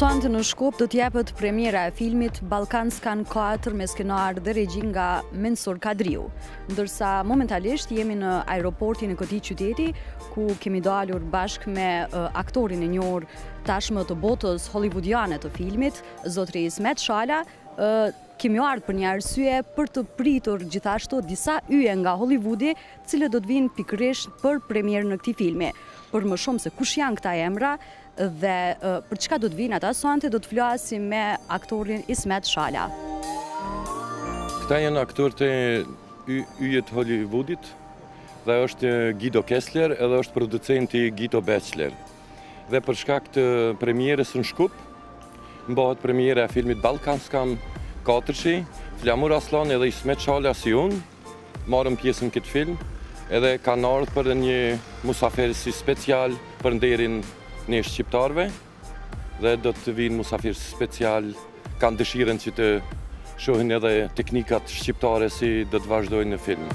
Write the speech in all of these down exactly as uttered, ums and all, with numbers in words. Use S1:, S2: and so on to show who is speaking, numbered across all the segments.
S1: Sonte në Shkup do t'jepet premiera e filmit Ballkanskan katër me skenar dhe regji nga Mensur Kadriu, ndërsa momentalisht jemi në aeroportin e këtij qyteti ku kemi dalur bashkë me uh, aktorin e njohur tashmë të botës hollywoodiane të filmit, zotri Ismet Shala. Uh, kemi ardhur për një arsye për të pritur gjithashtu disa yje nga Hollywoodi, të cilët do të vinë pikërisht për premierën e këtij filmi. Për më shumë se kush janë këta emra dhe uh, për çka do të vinë ata sonte, do të flasim me aktorin Ismet Shala.
S2: Këta janë aktorët e yjet Hollywoodit dhe është Guido Kessler edhe është producenti Guido Bachelor. Dhe për shkak të premierës në Shkup, mbahet premiera e filmit Ballkanskan katër, Flamur Arsllani edhe Ismet Shala si unë marrën pjesë në këtë film, edhe kanë ardhur për një musafirësi special për nderin ne shqiptarëve, dhe do të vinë musafirësi special, kanë dëshirën që të shohin edhe teknikat shqiptare si do të vazhdojnë në film.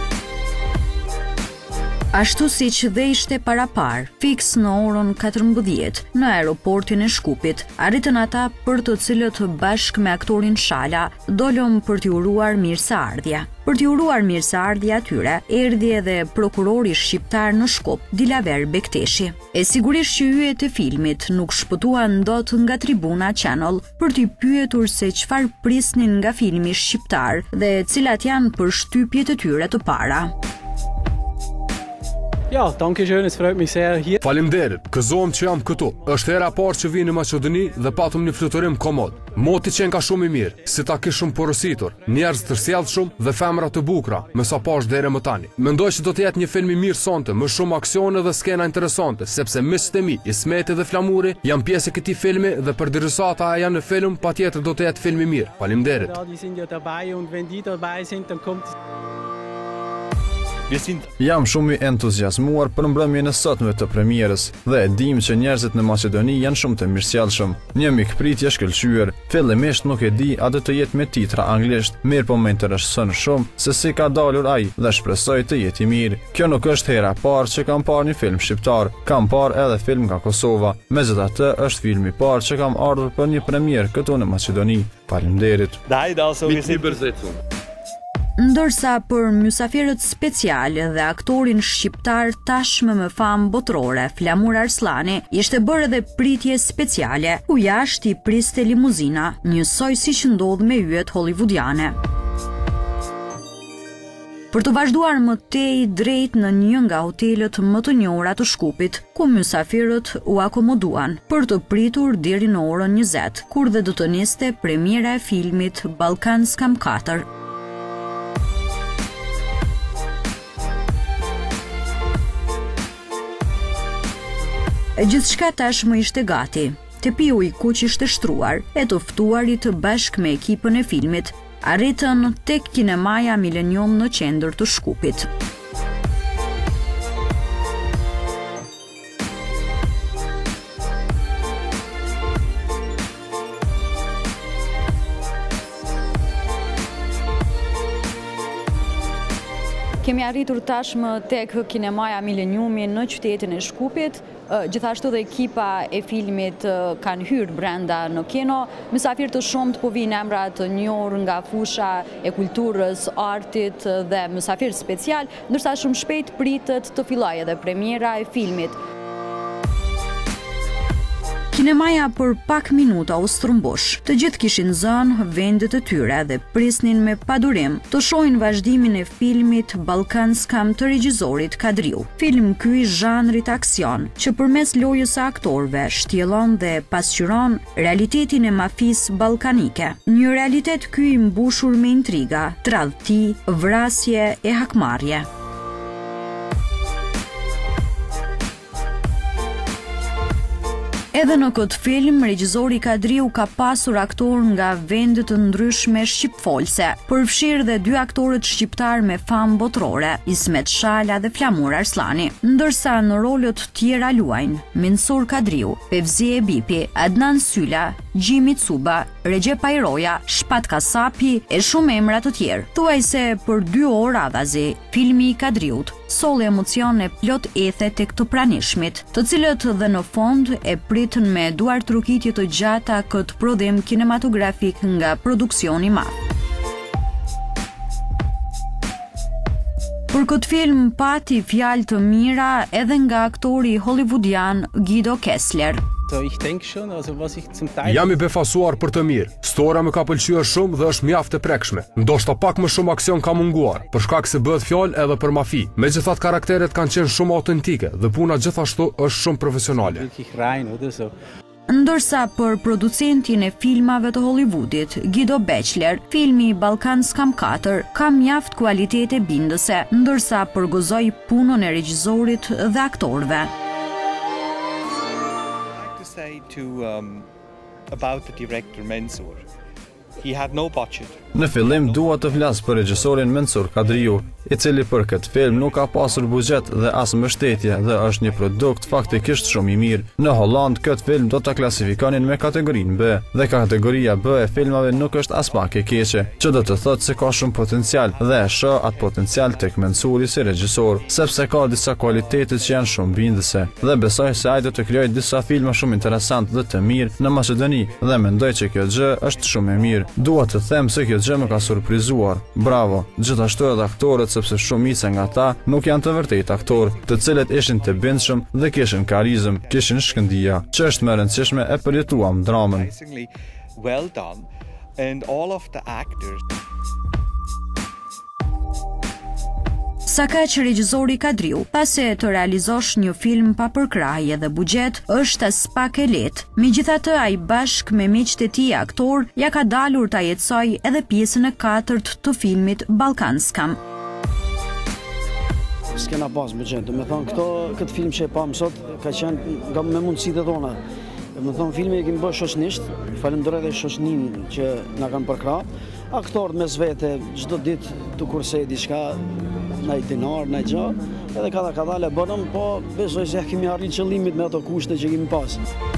S1: Ashtu si që dhe ishte para par, fiks në orën katërmbëdhjetë në aeroportin e Shkupit, arritën ata për të cilët bashkë me aktorin Shala dolëm për t'i uruar mirëseardhje. Për t'i uruar mirëseardhje atyre, erdhi edhe prokurori shqiptar në Shkup, Dilaver Bekteshi. E sigurisht që yjet e filmit nuk shpëtuan dot nga Tribuna Channel për t'i pyetur se çfarë prisnin nga filmi shqiptar dhe cilat janë përshtypjet e tyre të para.
S3: Ja, danke schön, es freut mich sehr hier.
S4: Faleminderit, gëzohem që jam këtu. Është hera e parë që vi në Maqedoni dhe patëm një fluturim komod. Moti qenë ka shumë i mirë, si ta kishëm porositur, njerëz të sjellshëm dhe femra të bukura, me sa pash deri më tani. Mendoj që do të jetë një film i mirë sonte, më shumë aksione dhe skena interesante, sepse miqtë e mi, Ismeti dhe Flamuri, janë pjesë e këtij filmi dhe përderisa ata janë në film, patjetër do të jetë film i mirë. Faleminderit.
S3: Ja, die sind ja dabei und wenn die dabei sind, dann kommt
S5: Jam shumë i entuziasmuar për mbrëmjen e sotme të premierës dhe e dim që njerëzit në Maqedoni janë shumë të mirësjellshëm. Një mikpritje shkëlqyer. Fillimisht nuk e di a do të jetë me titra anglisht, mirë po më intereson shumë se si ka dalur ai dhe shpresoj të jetë i mirë. Kjo nuk është hera e parë që kam parë një film shqiptar, kam parë edhe film nga Kosova. Megjithatë, është filmi i parë që kam ardhur për një premierë këtu në Maqedoni. Faleminderit.
S1: Ndërsa për mysafirët special dhe aktorin shqiptar tashmë me famë botërore, Flamur Arsllani, ishte bërë edhe pritje speciale, ku jashtë i priste limuzina, njësoj si që ndodh me yjet hollywoodiane. Për të vazhduar më tej drejt në një nga hotelet më të njohura të Shkupit, ku mysafirët u akomoduan për të pritur deri në orën njëzet, kur dhe do të niste premiera e filmit Ballkanskan katër. Gjithçka tashmë ishte gati. Tepiu i kuq ishte shtruar, e të ftuarit bashkë me ekipën e filmit arritën tek kinemaja Millennium në qendër të Shkupit. Kemi arritur tashmë tek kinemaja Millenniumi në qytetin e Shkupit, gjithashtu dhe ekipa e filmit kanë hyrë brenda në kino, mysafirë të shumët po vinë emra të njohur nga fusha e kulturës, artit dhe mysafirë special, ndërsa shumë shpejt pritet të fillojë edhe premiera e filmit. Kinemaja për pak minuta u strëmbush. Të gjithë kishin zënë vendet e tyre dhe prisnin me padurim të shohin vazhdimin e filmit Ballkanskan të regjizorit Kadriu. Film ky i zhanrit aksion, që përmes lojës së aktorëve shtjellon dhe pasqyron realitetin e mafisë ballkanike. Një realitet ky i mbushur me intriga, tradhti, vrasje e hakmarrje. Edhe në këtë film, regjizori Kadriu ka pasur aktor nga vende të ndryshme shqipfolse, përfshirë dhe dy aktorët shqiptar me famë botërore, Ismet Shala dhe Flamur Arsllani, ndërsa në rolët tjera luajnë Mensur Kadriu, Fevzie Bipi, Adnan Sylla, Gjimi Cuba, Recep Pajroja, Shpat Kasapi e shumë emra të tjerë. Thuajse për dy orë radhazi, filmi i Kadriut solli emocione plot ethe tek të pranishmit, të cilët dhe në fond e pritën me duar trukitje të gjata këtë prodhim kinematografik nga produksioni i madh. Për këtë film pati fjalë të mira edhe nga aktori hollywoodian Guido Kessler.
S3: So, ich denke schon, also was ich zum Teil...
S4: Jam i befasuar për të mirë. Stora më ka pëlqyer shumë dhe është mjaft e prekshme. Ndoshta pak më shumë aksion ka munguar, për shkak se bëhet fjalë edhe për mafi. Megjithatë karakteret kanë qenë shumë autentike dhe puna gjithashtu është shumë profesionale.
S3: Wirklich rein, oder so.
S1: Ndërsa për producentin e filmave të Hollywoodit, Guido Bechler, filmi Ballkanskam katër ka mjaft kualitete bindëse, ndërsa përgozoi punën e regjisorit dhe aktorëve.
S6: Say to um, about the director Mensur. He had no budget.
S5: Në fillim dua të flas për regjisorin Mensur Kadriu, i cili për këtë film nuk ka pasur buxhet dhe as mbështetje dhe është një produkt faktikisht shumë i mirë. Në Holland këtë film do ta klasifikonin me kategorinë B dhe kategoria B e filmave nuk është as pak e keqe, që do të thotë se ka shumë potencial dhe e shoh atë potencial tek Mensuri si regjisor, sepse ka disa kualitete që janë shumë bindëse dhe besoj se ai do të krijojë disa filma shumë interesante dhe të mirë në Maqedoni dhe mendoj që kjo gjë është shumë e mirë. Dua të them se kjo gjë më ka surprizuar. Bravo, gjithashtu edhe aktorët, sepse shumica nga ata nuk janë të vërtetë aktorë, të cilët ishin të bindshëm dhe kishin karizëm, kishin shkëndija, që është më e rëndësishme e përjetuam dramën.
S6: Well done, and all of the actors.
S1: Sa kaq regjisori Kadriu, pasi të realizosh një film pa përkrahje dhe buxhet, është as pak e lehtë. Megjithatë, ai bashkë me miqtë e tij aktor ja ka dalur ta jetësoj edhe pjesën e katërt të filmit Ballkanskam.
S7: S'kena pas buxhet, do të thonë këto këtë film që e pam sot ka qenë nga me mundësitë tona. Do të thonë filmi e kemi bërë shoqënisht, falenderoj edhe shoqëninë që na kanë përkrahur. Aktorët mes vete çdo ditë të kursej diçka, ndaj dinar, ndaj gjë, edhe kada kada le bënëm, po besoj se kemi arritur qëllimit me ato kushte që kemi pas.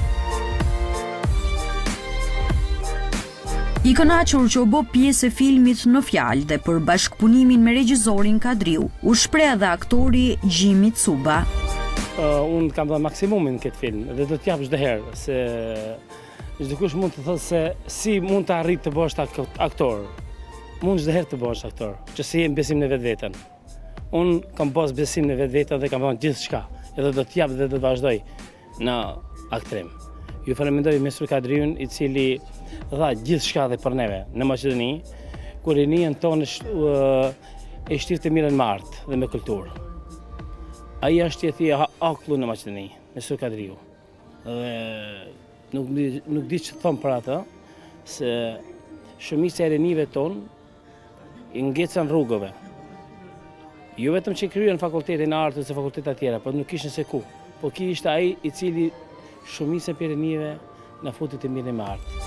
S1: I kënaqur që u bë pjesë e filmit në fjalë dhe për bashkëpunimin me regjisorin Kadriu, u shpreh edhe aktori Gjimi Cuba.
S3: Uh, unë kam dhënë maksimumin këtë film dhe do t'jap çdo herë se çdo kush mund të thotë se si mund të arrit të bësh aktor. Mund çdo herë të bësh aktor, që si jem besim në vetveten. Unë kam pas besim në vetveten dhe kam dhënë gjithçka, edhe do t'jap dhe do të vazhdoj në aktrim. Ju falenderoj Mensur Kadriun, i cili dha gjithçka dhe për neve në Maqedoni, kur rinien tonë e shtirë të mirën me art dhe me kulturë. Ai është i thia akullu në Maqedoni, Mensur Kadriu. Dhe nuk nuk di ç'të them për atë, se shumica e rinive tonë i ngecën rrugëve. Jo vetëm që kryen fakultetin e artës e fakultete tjera, por nuk kishin se ku. Po ki ishte ai i cili shumica e rinive na futi të mirën me artë.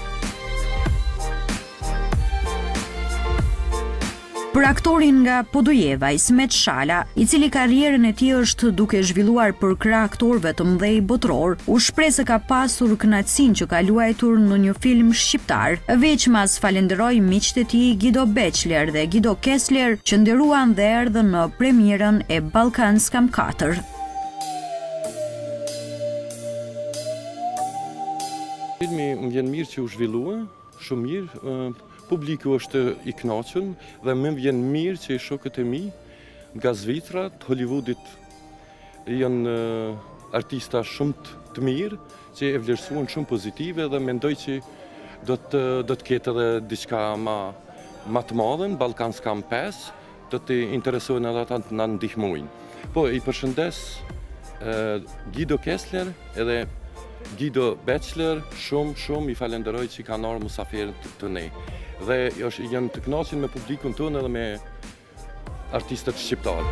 S1: Për aktorin nga Podujeva, Ismet Shala, i cili karrierën e tij është duke zhvilluar për krah aktorëve të mëdhej botror, u shpreh se ka pasur kënaqësinë që ka luajtur në një film shqiptar. Veçmas falenderoi miqtë e tij Guido Bechler dhe Guido Kessler që nderuan dhe erdhën në premierën e Ballkanskam katër.
S2: Filmi më vjen mirë që u zhvillua, shumë mirë. Publiku është i kënaqur dhe më vjen mirë që shokët e mi nga Zvicra, të Hollywoodit janë artista shumë të mirë që e vlerësuan shumë pozitive dhe mendoj që do të do të ketë edhe diçka më më të madhe, Ballkanskam pesë, do të interesojnë edhe ata të na ndihmojnë. Po i përshëndes Guido Kessler edhe Guido Bechler, shumë shumë i falenderoj që kanë ardhur musafirë të ne. Dhe janë të kënaqur me publikun tonë edhe me artistët shqiptarë.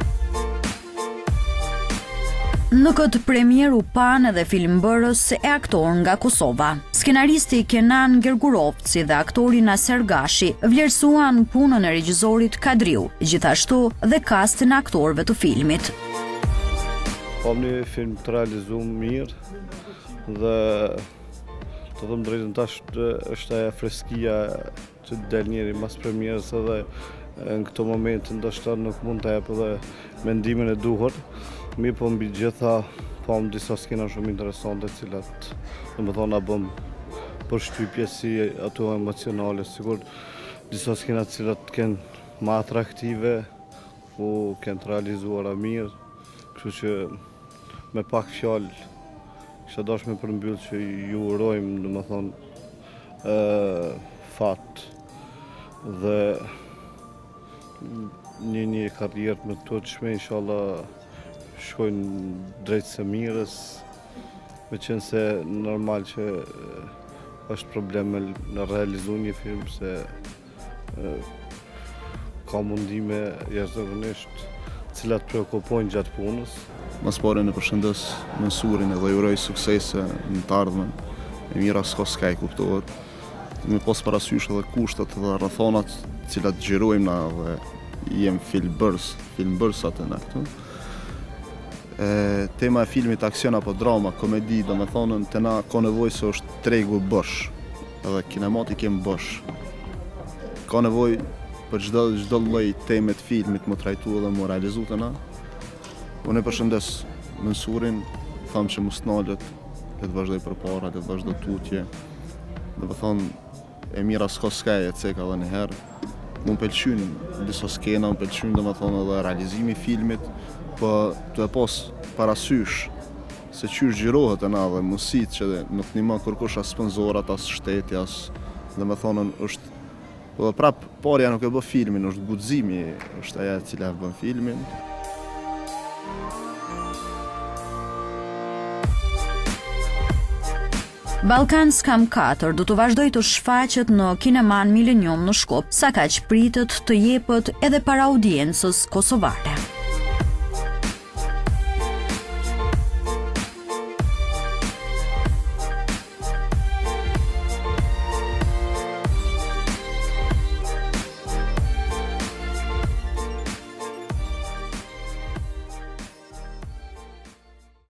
S1: Në këtë premier u pan edhe filmbërës e aktor nga Kosova. Skenaristi Kenan Gergurovci dhe aktori Naser Gashi vlerësuan punën e regjisorit Kadriu, gjithashtu dhe kastin e aktorëve të filmit.
S8: Po një film të realizuar mirë dhe Të thëmë drejtën tash është aja freskia që del njeri mas premierës edhe në këto momente ndoshta nuk mund të jep edhe mendimin e duhur. Mi po mbi gjitha pam disa skena shumë interesante cilat do të thonë na bëm përshtypje si ato emocionale, sigur disa skena cilat kanë më atraktive u kanë realizuara mirë, kështu që me pak fjalë kisha dash me përmbyll që ju urojmë, do të thonë, fat dhe një një karrierë me të çme, inshallah shkojnë drejt së mirës, me qenë se normal që është probleme në realizu një film, se ka mundime jashtëzakonisht cilat preokupojnë gjatë punës.
S9: Mas pare në përshëndes mensurin edhe uroj suksese në të ardhmen, e mira s'ka s'kaj kuptohet. Me pas parasysh edhe kushtet dhe rrethonat cilat gjirojmë na dhe jem filmbërës, filmbërësat e në këtu. E, tema e filmit aksion apo drama, komedi, do me thonën të na ka nevoj se është tregu bësh, edhe kinemati kemë bësh. Ka nevoj për çdo çdo lloj temet filmit më trajtu edhe më realizu të na. Unë e përshëndes mensurin, thamë që mos nalet, le të vazhdoj përpara, le të vazhdoj tutje. Dhe më thonë, e mira s'ka s'kaj e ceka edhe njëherë. Më pëlqyn disa skena, më pëlqyn dhe më thonë edhe realizimi i filmit, po të e pas parasysh se qysh gjirohet e na dhe mësit që dhe nuk një ma kërkush as sponsorat, as shteti, as dhe më thonën është. Po dhe prap, parja nuk e bë filmin, është guximi, është aja cila e bën filmin.
S1: Balkanskam katër do të vazhdoj të shfaqet në Kineman Millennium në Shkup, sa kaq pritet të jepet edhe para audiencës kosovare.